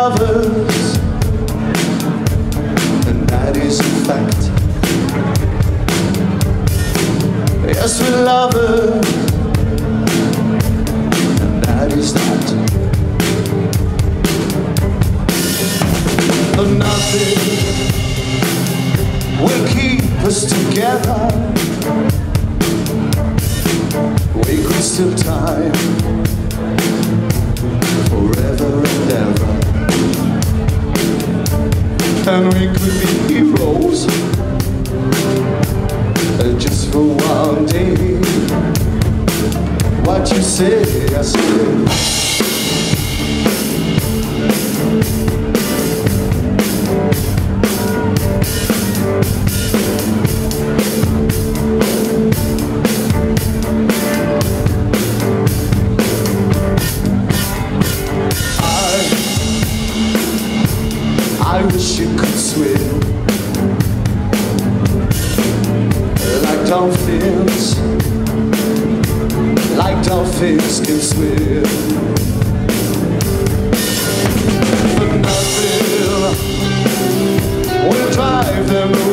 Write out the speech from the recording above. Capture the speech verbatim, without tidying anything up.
lovers, and that is a fact. Yes, we're lovers, and that is that. But nothing will keep us together. We could still time forever and ever, and we could be heroes uh, just for one day. What you say, I say. I wish you could swim like dolphins, like dolphins can swim. But nothing will drive them away.